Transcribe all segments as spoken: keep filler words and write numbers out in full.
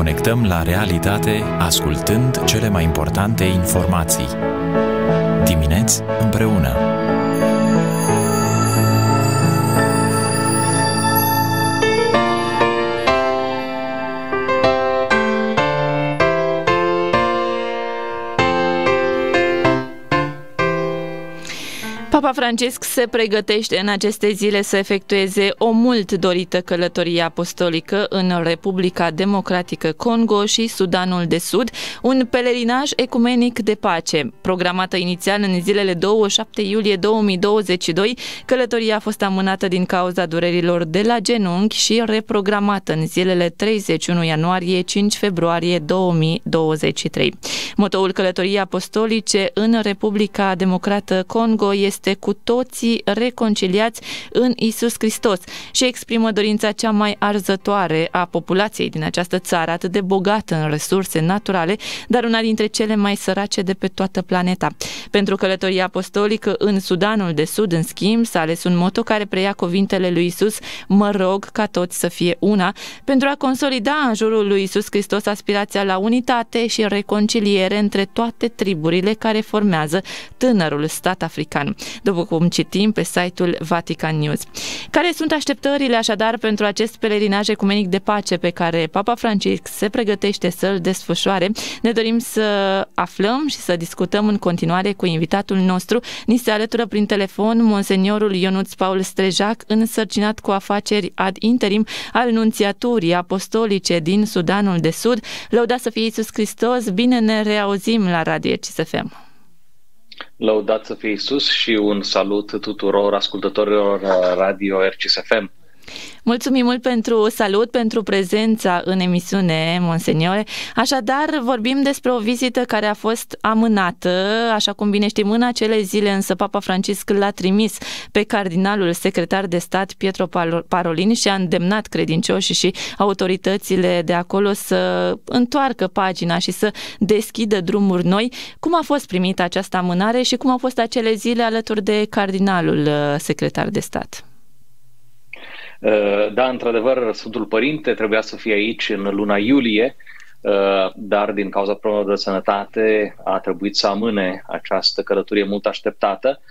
conectăm la realitate ascultând cele mai importante informații. Dimineți împreună. Papa Francisc se pregătește în aceste zile să efectueze o mult dorită călătorie apostolică în Republica Democratică Congo și Sudanul de Sud, un pelerinaj ecumenic de pace. Programată inițial în zilele douăzeci și șapte iulie două mii douăzeci și doi, călătoria a fost amânată din cauza durerilor de la genunchi și reprogramată în zilele treizeci și unu ianuarie - cinci februarie două mii douăzeci și trei. Motoul călătoriei apostolice în Republica Democrată Congo este cu toții reconciliați în Iisus Hristos și exprimă dorința cea mai arzătoare a populației din această țară, atât de bogată în resurse naturale, dar una dintre cele mai sărace de pe toată planeta. Pentru călătoria apostolică în Sudanul de Sud, în schimb, s-a ales un moto care preia cuvintele lui Iisus: mă rog ca toți să fie una, pentru a consolida în jurul lui Iisus Hristos aspirația la unitate și reconciliere între toate triburile care formează tânărul stat african, după cum citim pe site-ul Vatican News. Care sunt așteptările așadar pentru acest pelerinaj ecumenic de pace pe care Papa Francisc se pregătește să-l desfășoare? Ne dorim să aflăm și să discutăm în continuare cu invitatul nostru. Ni se alătură prin telefon Monseniorul Ionuț Paul Strejac, însărcinat cu afaceri ad interim al Nunțiaturii Apostolice din Sudanul de Sud. Lăudat să fie Iisus Hristos, bine ne reauzim la Radio R C S F M. Lăudat să fie Iisus și un salut tuturor ascultătorilor Radio R C S F M. Mulțumim mult pentru salut, pentru prezența în emisiune, Monseniore. Așadar, vorbim despre o vizită care a fost amânată, așa cum bine știm, în acele zile, însă Papa Francisc l-a trimis pe cardinalul secretar de stat Pietro Parolin și a îndemnat credincioșii și autoritățile de acolo să întoarcă pagina și să deschidă drumuri noi. Cum a fost primită această amânare și cum au fost acele zile alături de cardinalul secretar de stat? Da, într-adevăr, Sfântul Părinte trebuia să fie aici în luna iulie, dar din cauza problemelor de sănătate a trebuit să amâne această călătorie mult așteptată.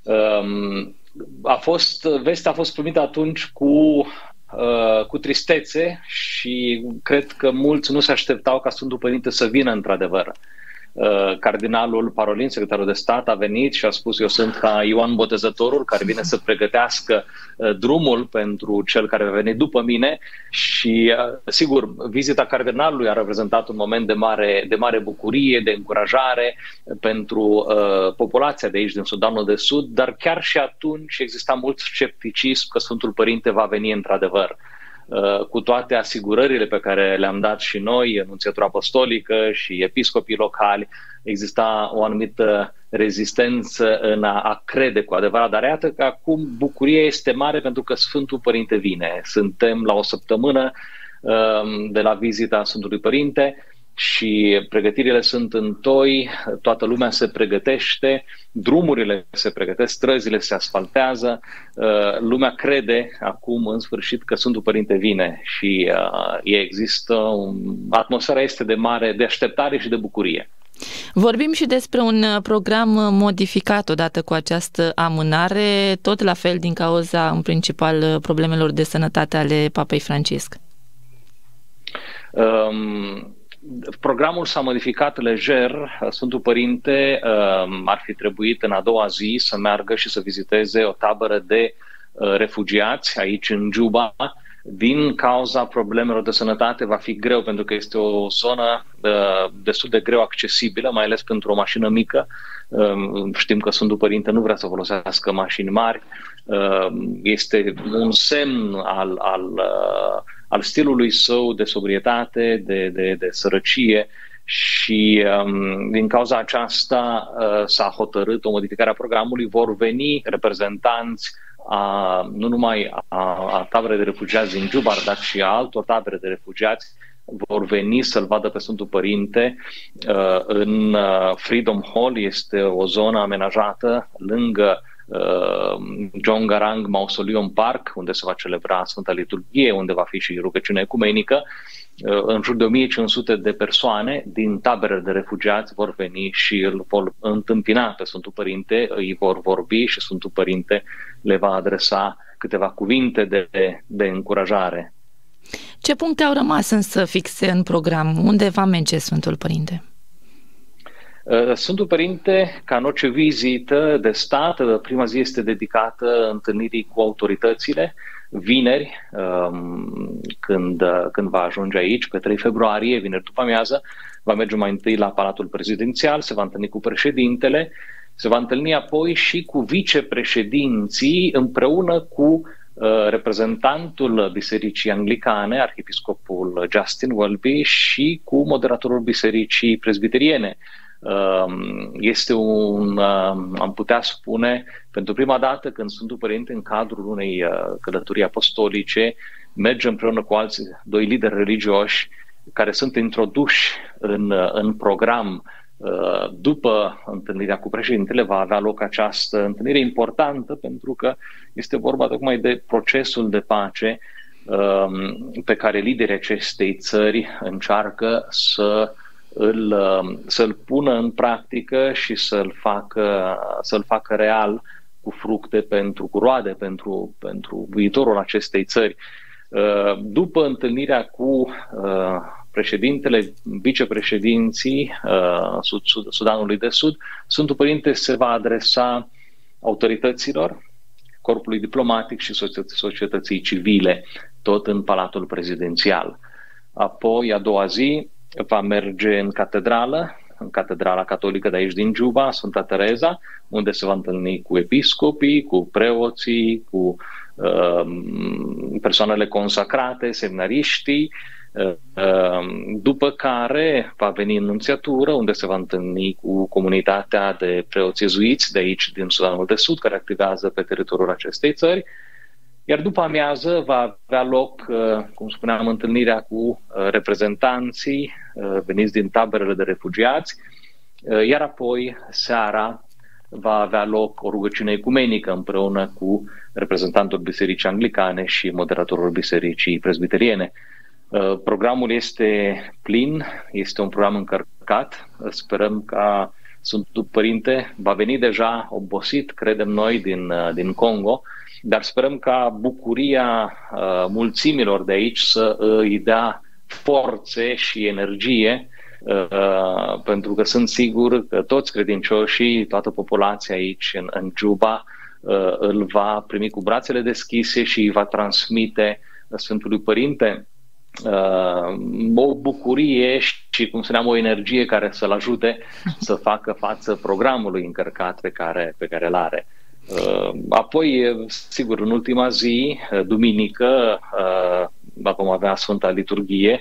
A fost, vestea a fost primită atunci cu, cu tristețe și cred că mulți nu se așteptau ca Sfântul Părinte să vină într-adevăr. Cardinalul Parolin, secretarul de stat, a venit și a spus: eu sunt ca Ioan Botezătorul care vine să pregătească drumul pentru cel care va veni după mine. Și sigur, vizita cardinalului a reprezentat un moment de mare, de mare bucurie, de încurajare pentru uh, populația de aici din Sudanul de Sud, dar chiar și atunci exista mult scepticism că Sfântul Părinte va veni într-adevăr. Cu toate asigurările pe care le-am dat și noi, Nunțiatura Apostolică și episcopii locali, exista o anumită rezistență în a, a crede cu adevărat. Dar iată că acum bucuria este mare pentru că Sfântul Părinte vine. Suntem la o săptămână um, de la vizita Sfântului Părinte și pregătirile sunt în toi, toată lumea se pregătește, drumurile se pregătesc, străzile se asfaltează, lumea crede acum în sfârșit că Sfântul Părinte vine și există, atmosfera este de mare, de așteptare și de bucurie. Vorbim și despre un program modificat odată cu această amânare, tot la fel din cauza, în principal, problemelor de sănătate ale Papei Francisc. Um... Programul s-a modificat lejer. Sfântul Părinte uh, ar fi trebuit în a doua zi să meargă și să viziteze o tabără de uh, refugiați aici în Juba. Din cauza problemelor de sănătate va fi greu, pentru că este o zonă uh, destul de greu accesibilă, mai ales pentru o mașină mică. Uh, știm că Sfântul Părinte nu vrea să folosească mașini mari. Uh, este un semn al... al uh, al stilului său de sobrietate, de, de, de sărăcie și um, din cauza aceasta uh, s-a hotărât o modificare a programului. Vor veni reprezentanți a, nu numai a, a taberei de refugiați din Juba, dar și a altor tabere de refugiați, vor veni să-L vadă pe Sfântul Părinte uh, în uh, Freedom Hall. Este o zonă amenajată lângă John Garang Mausoleum Park, unde se va celebra Sfânta Liturghie, unde va fi și rugăciune ecumenică în jur de o mie cinci sute de persoane din taberele de refugiați vor veni și îl vor întâmpina pe Sfântul Părinte, îi vor vorbi și Sfântul Părinte le va adresa câteva cuvinte de, de încurajare. Ce puncte au rămas însă fixe în program? Unde va merge Sfântul Părinte? Sfântul Părinte, ca în orice vizită de stat, prima zi este dedicată întâlnirii cu autoritățile. Vineri, când, când va ajunge aici, pe trei februarie, vineri după amiază, va merge mai întâi la Palatul Prezidențial, se va întâlni cu președintele, se va întâlni apoi și cu vicepreședinții împreună cu reprezentantul Bisericii Anglicane, arhiepiscopul Justin Welby, și cu moderatorul Bisericii Presbiteriene. Este un, am putea spune, pentru prima dată când Sfântul Părinte, în cadrul unei călătorii apostolice, merge împreună cu alți doi lideri religioși care sunt introduși în, în program. După întâlnirea cu președintele va avea loc această întâlnire importantă, pentru că este vorba tocmai de procesul de pace pe care liderii acestei țări încearcă să îl, să-l pună în practică și să-l facă, să-l facă real, cu fructe, pentru, cu roade pentru, pentru viitorul acestei țări. După întâlnirea cu președintele, vicepreședinții Sud, Sud, Sudanului de Sud, Sfântul Părinte se va adresa autorităților, corpului diplomatic și societății civile, tot în Palatul Prezidențial. Apoi, a doua zi, va merge în catedrală, în Catedrala Catolică de aici din Juba, Sfânta Tereza, unde se va întâlni cu episcopii, cu preoții, cu uh, persoanele consacrate, seminariștii, uh, după care va veni în Nunțiatură, unde se va întâlni cu comunitatea de preoți jezuiți de aici, din Sudanul de Sud, care activează pe teritoriul acestei țări. Iar după amiază va avea loc, cum spuneam, întâlnirea cu reprezentanții veniți din taberele de refugiați, iar apoi, seara, va avea loc o rugăciune ecumenică împreună cu reprezentantul Bisericii Anglicane și moderatorul Bisericii Presbiteriene. Programul este plin, este un program încărcat. Sperăm ca Sfântul Părinte va veni deja obosit, credem noi, din, din Congo, dar sperăm ca bucuria uh, mulțimilor de aici să îi dea forțe și energie, uh, pentru că sunt sigur că toți credincioșii, toată populația aici în, în Juba uh, îl va primi cu brațele deschise și îi va transmite Sfântului Părinte uh, o bucurie și, cum spuneam, o energie care să-l ajute să facă față programului încărcat pe care, pe care îl are. Apoi, sigur, în ultima zi, duminică, vom avea Sfânta Liturghie,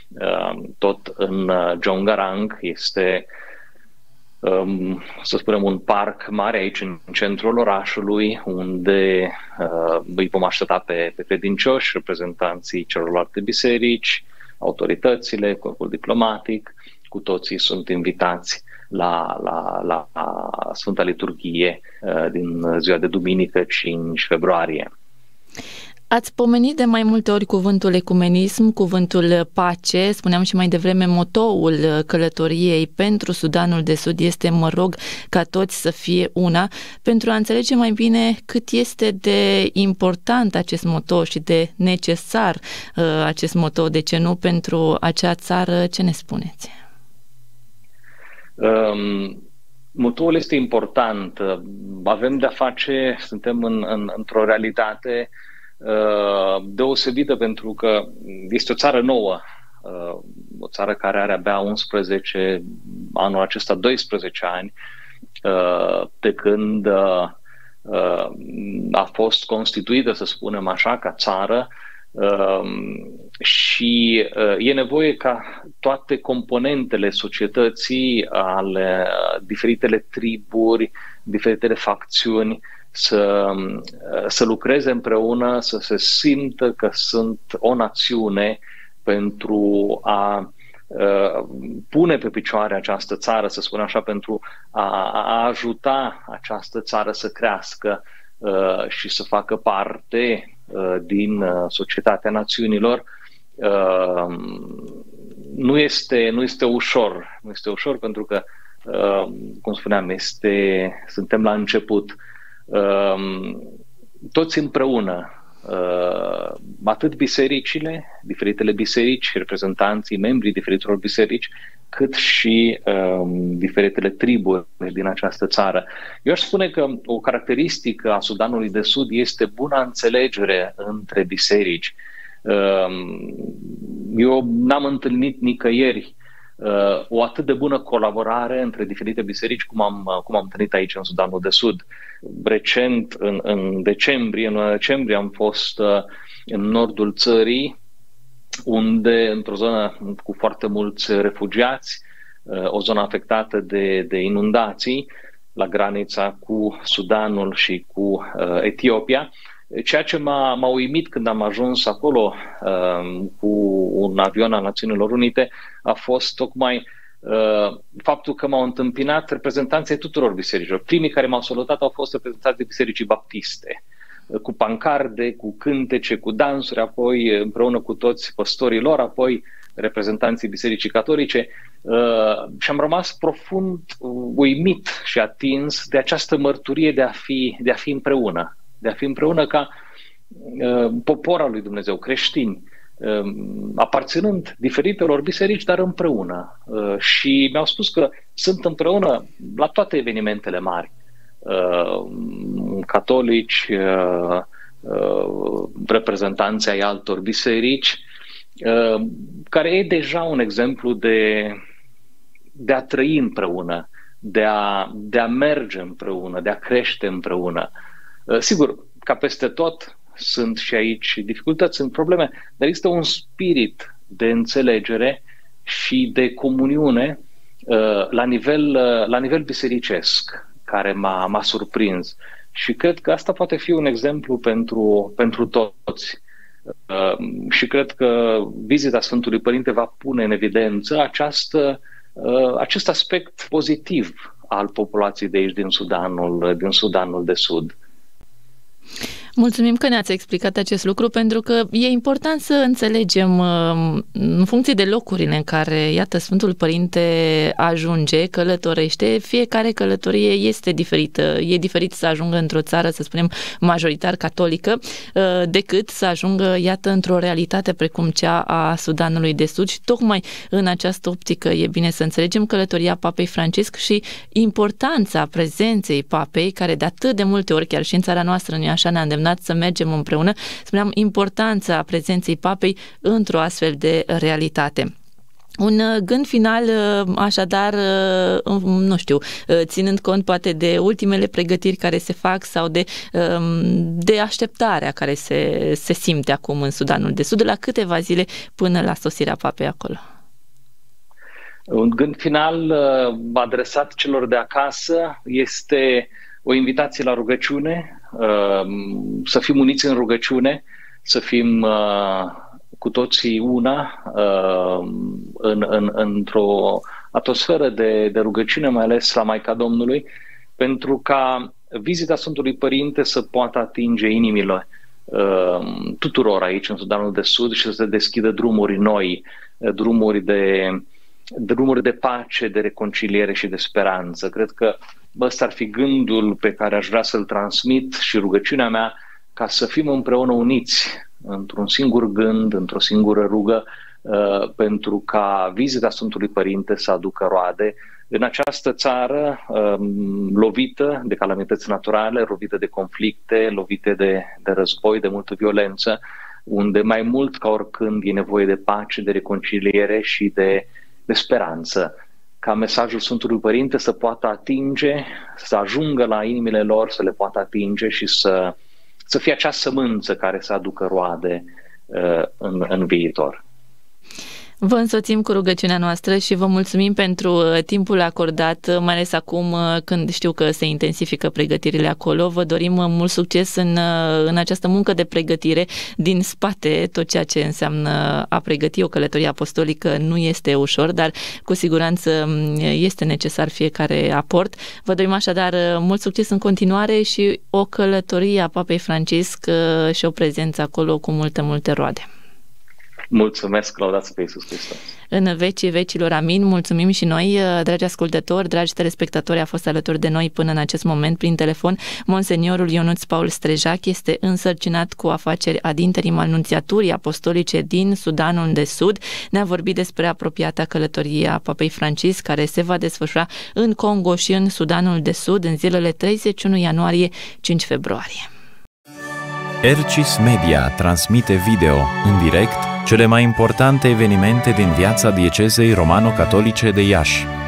tot în Jongarang. Este, să spunem, un parc mare aici în centrul orașului, unde îi vom aștepta pe, pe credincioși, reprezentanții celorlalte biserici, autoritățile, corpul diplomatic, cu toții sunt invitați La, la, la Sfânta Liturghie din ziua de duminică, cinci februarie. Ați pomenit de mai multe ori cuvântul ecumenism, cuvântul pace. Spuneam și mai devreme, motoul călătoriei pentru Sudanul de Sud este: mă rog ca toți să fie una. Pentru a înțelege mai bine cât este de important acest moto și de necesar acest moto, de ce nu, pentru acea țară, ce ne spuneți? Um, motoul este important. Avem de-a face, suntem în, în, într-o realitate uh, deosebită, pentru că este o țară nouă, uh, o țară care are abia unsprezece, anul acesta doisprezece ani, uh, de când uh, uh, a fost constituită, să spunem așa, ca țară. Uh, și uh, e nevoie ca toate componentele societății, ale uh, diferitele triburi, diferitele facțiuni să, uh, să lucreze împreună, să se simtă că sunt o națiune, pentru a uh, pune pe picioare această țară, să spun așa, pentru a, a ajuta această țară să crească uh, și să facă parte din societatea națiunilor, Nu este, nu este ușor, nu este ușor pentru că, cum spuneam, este, suntem la început. Toți împreună, atât bisericile, diferitele biserici, reprezentanții, membrii diferitelor biserici, cât și um, diferitele triburi din această țară. Eu aș spune că o caracteristică a Sudanului de Sud este buna înțelegere între biserici. Um, eu n-am întâlnit nicăieri uh, o atât de bună colaborare între diferite biserici cum am, cum am întâlnit aici în Sudanul de Sud. Recent, în, în decembrie, în luna decembrie, am fost uh, în nordul țării, unde, într-o zonă cu foarte mulți refugiați, o zonă afectată de, de inundații, la granița cu Sudanul și cu uh, Etiopia. Ceea ce m-a, m-a uimit când am ajuns acolo uh, cu un avion al Națiunilor Unite a fost tocmai uh, faptul că m-au întâmpinat reprezentanții tuturor bisericilor. Primii care m-au salutat au fost reprezentanții de bisericii baptiste, cu pancarde, cu cântece, cu dansuri, apoi împreună cu toți păstorii lor, apoi reprezentanții Bisericii Catolice uh, și am rămas profund uimit și atins de această mărturie de a fi, de a fi împreună, de a fi împreună ca uh, popor al lui Dumnezeu, creștini, uh, aparținând diferitelor biserici, dar împreună. Uh, și mi-au spus că sunt împreună la toate evenimentele mari. Uh, catolici, uh, uh, reprezentanții ai altor biserici, uh, care e deja un exemplu de, de a trăi împreună, de a, de a merge împreună, de a crește împreună. Uh, sigur, ca peste tot sunt și aici dificultăți, sunt probleme, dar există un spirit de înțelegere și de comuniune uh, la nivel, uh, la nivel bisericesc, care m-a, m-a surprins. Și cred că asta poate fi un exemplu pentru, pentru toți. Uh, și cred că vizita Sfântului Părinte va pune în evidență această, uh, acest aspect pozitiv al populației de aici din Sudanul, din Sudanul de Sud. Mulțumim că ne-ați explicat acest lucru, pentru că e important să înțelegem în funcție de locurile în care, iată, Sfântul Părinte ajunge, călătorește, fiecare călătorie este diferită. E diferit să ajungă într-o țară, să spunem, majoritar catolică, decât să ajungă, iată, într-o realitate precum cea a Sudanului de Sud și tocmai în această optică e bine să înțelegem călătoria Papei Francisc și importanța prezenței Papei, care de atât de multe ori, chiar și în țara noastră, nu-i așa, ne-a îndemnat să mergem împreună. Spuneam, importanța prezenței Papei într-o astfel de realitate. Un gând final, așadar, nu știu, ținând cont poate de ultimele pregătiri care se fac sau de, de așteptarea care se, se simte acum în Sudanul de Sud, de la câteva zile până la sosirea Papei acolo. Un gând final adresat celor de acasă este o invitație la rugăciune, să fim uniți în rugăciune, să fim cu toții una în, în, într-o atmosferă de, de rugăciune, mai ales la Maica Domnului, pentru ca vizita Sfântului Părinte să poată atinge inimile tuturor aici în Sudanul de Sud și să se deschidă drumuri noi, drumuri de, drumuri de pace, de reconciliere și de speranță. Cred că ăsta ar fi gândul pe care aș vrea să-l transmit și rugăciunea mea, ca să fim împreună uniți într-un singur gând, într-o singură rugă, uh, pentru ca vizita Sfântului Părinte să aducă roade în această țară uh, lovită de calamități naturale, lovită de conflicte, lovită de, de război, de multă violență, unde mai mult ca oricând e nevoie de pace, de reconciliere și de, de speranță. Ca mesajul Sfântului Părinte să poată atinge, să ajungă la inimile lor, să le poată atinge și să, să fie acea sămânță care să aducă roade uh, în, în viitor. Vă însoțim cu rugăciunea noastră și vă mulțumim pentru timpul acordat, mai ales acum când știu că se intensifică pregătirile acolo. Vă dorim mult succes în, în această muncă de pregătire din spate, tot ceea ce înseamnă a pregăti o călătorie apostolică nu este ușor, dar cu siguranță este necesar fiecare aport. Vă dorim așadar mult succes în continuare și o călătorie a Papei Francisc și o prezență acolo cu multe, multe roade. Mulțumesc, lăudați să fie Iisus Hristos. În vecii vecilor, amin. Mulțumim și noi, dragi ascultători, dragi telespectatori, a fost alături de noi până în acest moment prin telefon Monseniorul Ionuț Paul Strejac, este însărcinat cu afaceri ad interim al Nunțiaturii Apostolice din Sudanul de Sud. Ne-a vorbit despre apropiata călătorie a Papei Francisc, care se va desfășura în Congo și în Sudanul de Sud în zilele treizeci și unu ianuarie - cinci februarie. Ercis Media transmite video, în direct, cele mai importante evenimente din viața diecezei romano-catolice de Iași.